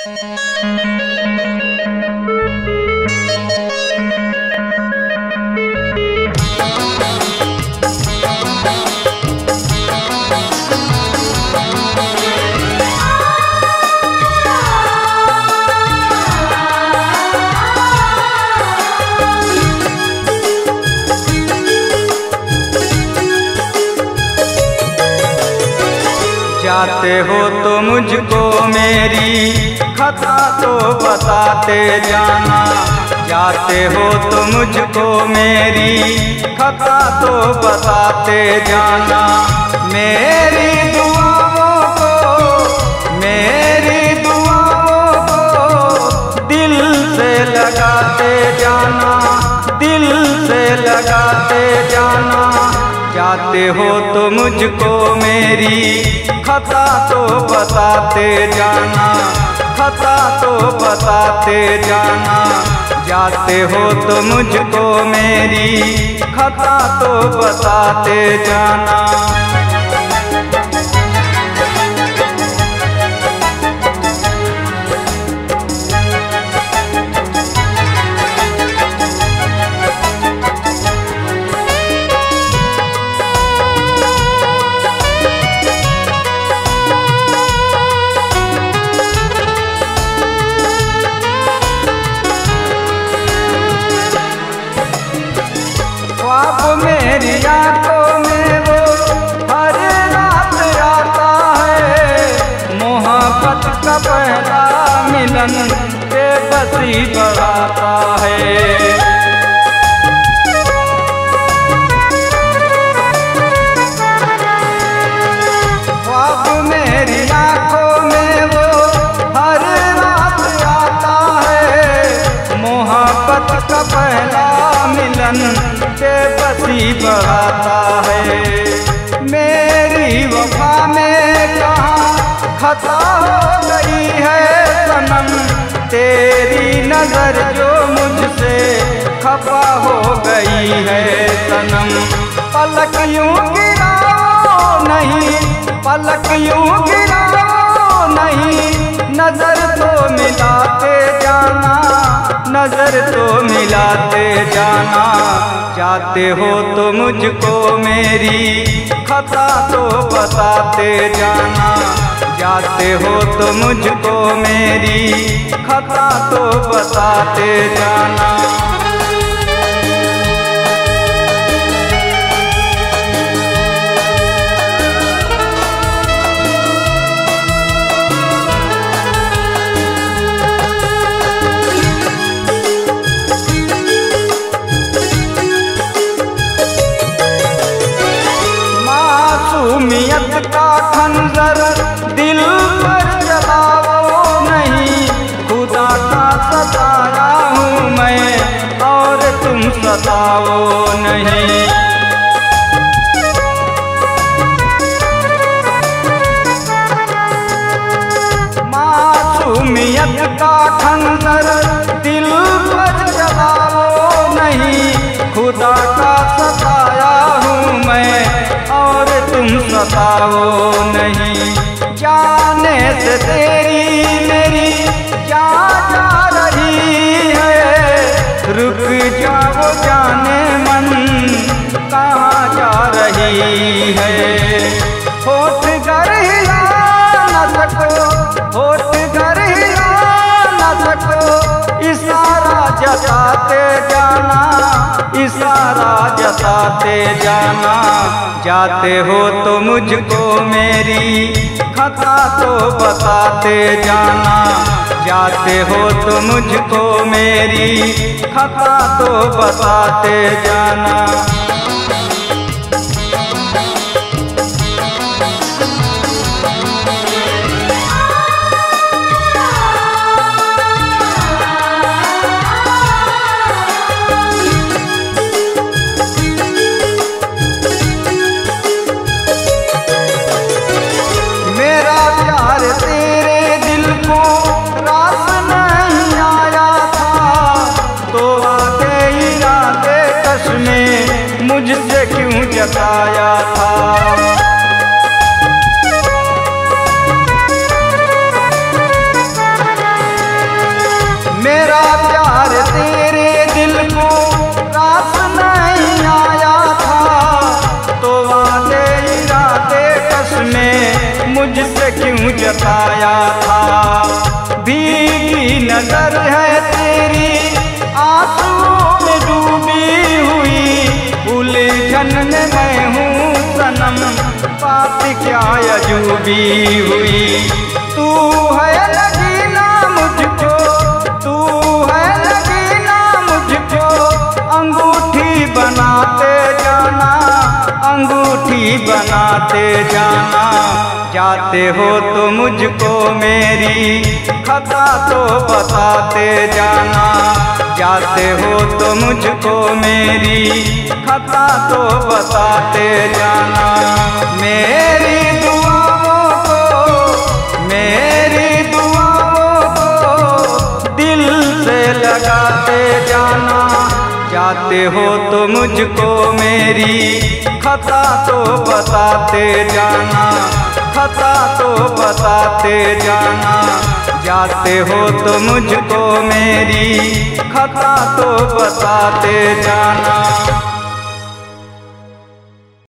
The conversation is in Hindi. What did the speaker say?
जाते हो तो मुझको मेरी खता तो बताते जाना। जाते हो तो मुझको मेरी खता तो बताते जाना। मेरी दुआओं को दिल से लगाते जाना, दिल से लगाते जाना। जाते हो तो मुझको मेरी खता तो बताते जाना, खता तो बताते जाना। जाते हो तो मुझको मेरी खता तो बताते जाना। मेरी आंखों में वो हर रात आता है। मोहब्बत का पहला मिलन बेबसी बढ़ाता है। ख्वाब मेरी आंखों में वो हर रात आता है। मोहब्बत का पहला मिलन बेबसी बढ़ाता है। मेरी वफा में कहाँ खता हो गई है सनम। तेरी नजर जो मुझसे खफा हो गई है सनम। पलक यूं गिराओ नहीं, पलक यूं गिराओ नहीं। नजर तो मिलाते जाना, नजर तो मिलाते जाना। जाते हो तो मुझको मेरी खता तो बताते जाना। जाते हो तो मुझको मेरी खता तो बताते जाना। मासूमियत का खंजर दिल पर चलाओ नहीं। खुदा का सताया हूँ मैं और तुम सताओ नहीं। मासूमियत का खंजर दिल पर चलाओ नहीं। खुदा का सताया हूँ मैं और तुम सताओ नहीं। जाने से तेरी मेरी जान जा रही है। रुक जाओ जाने मन कहाँ जा रही है। होठ घर हिला न सको, होठ घर हिला न सको। इशारा जताते जाना, इशारा जताते जाना। जाते हो तो मुझको मेरी खता तो बताते जाना। जाते हो तो मुझको मेरी खता तो बताते जाना। मेरा प्यार तेरे दिल को रास नहीं आया था, तो वादे इरादे कसमें मुझसे क्यों जताया था। भीगी नजर है तेरी आंसुओं में डूबी हुई, उलझन में मैं हूँ सनम, बात क्या अजूबी हुई। तू है लगीना मुझको, तू है लगीना मुझको, अंगूठी बनाते जाना, अंगूठी बनाते जाना। जाते हो तो मुझको मेरी खता तो बताते जाना, जाते हो तो मुझको मेरी खता तो बताते जाना। मेरी दुआओं को, मेरी दुआओं को दिल से लगाते जाना, जाते हो तो मुझको मेरी खता तो बताते जाना, खता तो बताते जाना। जाते हो तो मुझको मेरी खता तो बताते जाना।